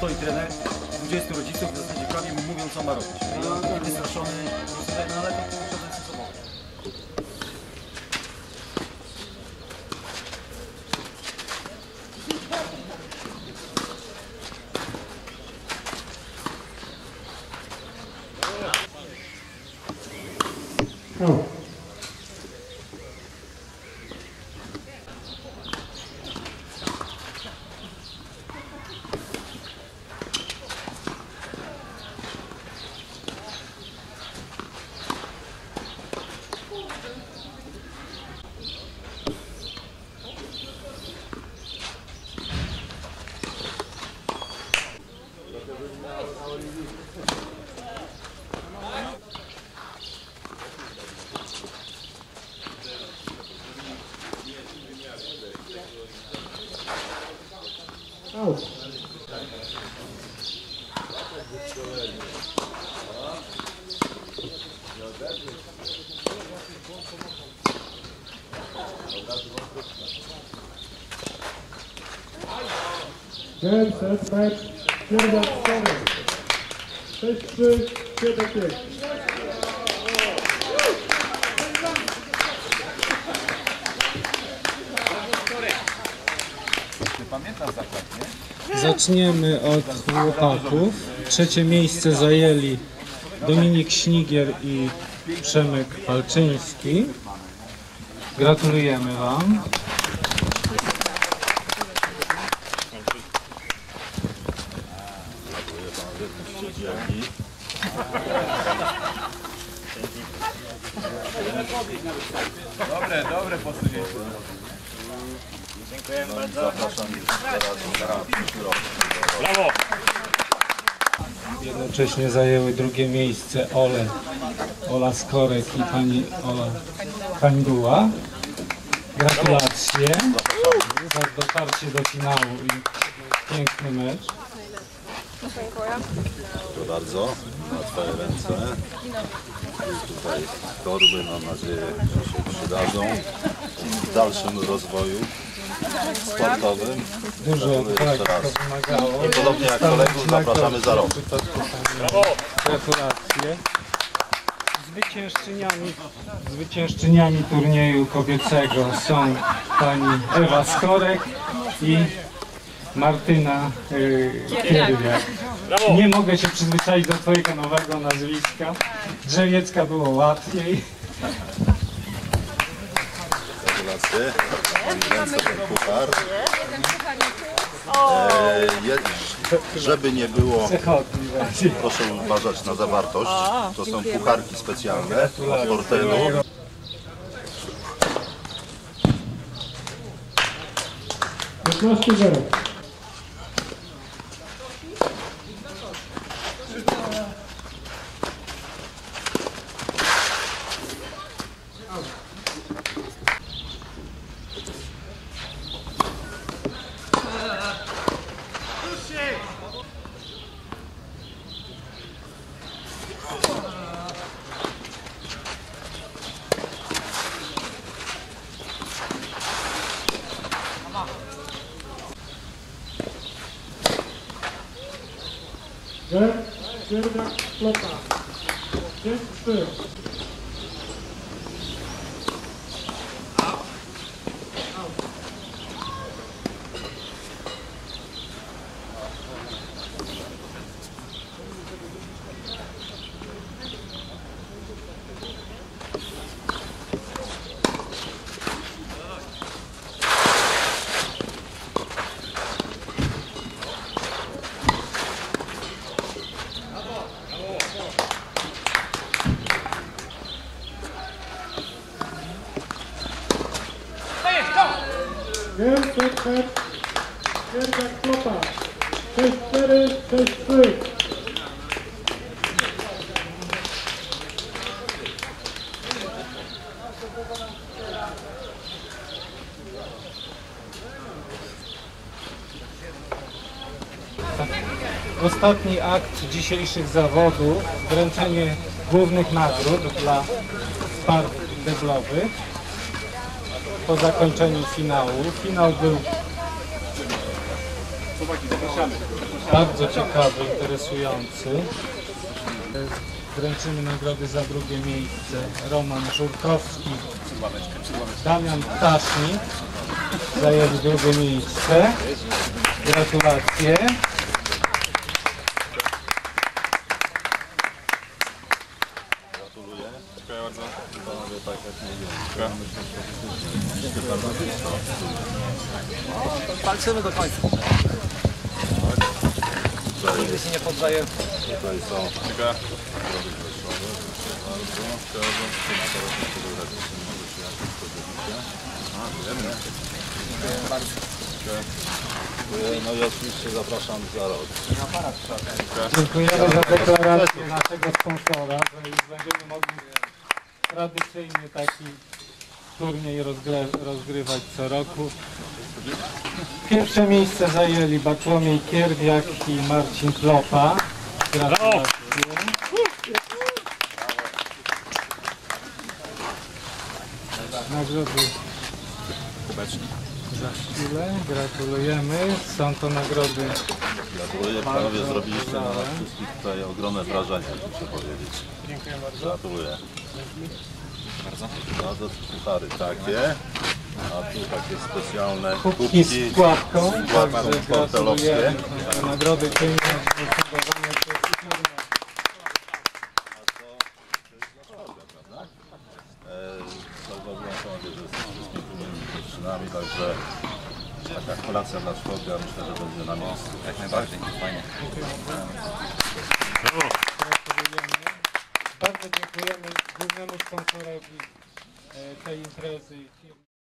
stoi trener, 20 rodziców, w zasadzie prawie mu mówią, co ma robić. I wystraszony, no ale to muszę ze sobą. Set mecz, Pierda 4, 6-3, 7-5. Zaczniemy od chłopaków. Trzecie miejsce zajęli Dominik Śnigier i Przemek Palczyński. Gratulujemy Wam. Dobre posunięcie. Dziękuję bardzo. Zapraszam teraz brawo! Jednocześnie zajęły drugie miejsce Ola Skorek i pani Ola Hańbuła. Gratulacje za dotarcie do finału i piękny mecz. Dziękuję bardzo. Na Twoje ręce. Tutaj torby, mam nadzieję, że się przydadzą w dalszym rozwoju sportowym. Dużo tak to wymagało. I podobnie jak kolegów zapraszamy za rok. Gratulacje. Zwyciężczyniami turnieju kobiecego są pani Ewa Skorek i Martyna Kierwiak. Nie mogę się przyzwyczaić do twojego nowego nazwiska. Drzewiecka było łatwiej. Gratulacje. Ręce ten puchar. Żeby nie było, proszę uważać na zawartość. To są pucharki specjalne od Portelu. 15-0. Pierda Klota. 5-3. Set mecz, Pierda Klota. 6-4, 6-3. Ostatni akt dzisiejszych zawodów, wręczenie głównych nagród dla par deblowych po zakończeniu finału. Finał był... Chłopaki, zapraszamy. bardzo ciekawy, interesujący. Wręczymy nagrody za drugie miejsce. Roman Żurkowski, Damian Ptasznik zajęli drugie miejsce. Gratulacje. Gratuluję. Dziękuję bardzo. Panowie, tak jak mówiłem. Walczymy do końca. Nigdy się nie poddaję. Tutaj są nagrody wrześniowe. Proszę bardzo. Dziękuję bardzo. No i oczywiście zapraszam za rok. Dziękujemy za deklarację naszego sponsora, że już będziemy mogli tradycyjnie taki turniej rozgrywać co roku. Pierwsze miejsce zajęli Bartłomiej Kierwiak i Marcin Klopa. Gratulacje. Nagrody za chwilę. Gratulujemy. Są to nagrody. Gratuluję, panowie, zrobiliście na nas wszystkich tutaj ogromne wrażenie, muszę powiedzieć. Dziękuję bardzo. Gratuluję. Bardzo puchary takie, a tu takie specjalne Kubki z płatką. Także portelowskie. gratulujemy. Nagrody pieniężne fundowane przez firmę. Zauważyłem panowie, że z wszystkimi tymi dziewczynami, także taka kolacja dla człowieka myślę, że będzie na miejscu. Jak najbardziej, fajnie. Gratulujemy. Bardzo dziękujemy głównemu sponsorowi tej imprezy.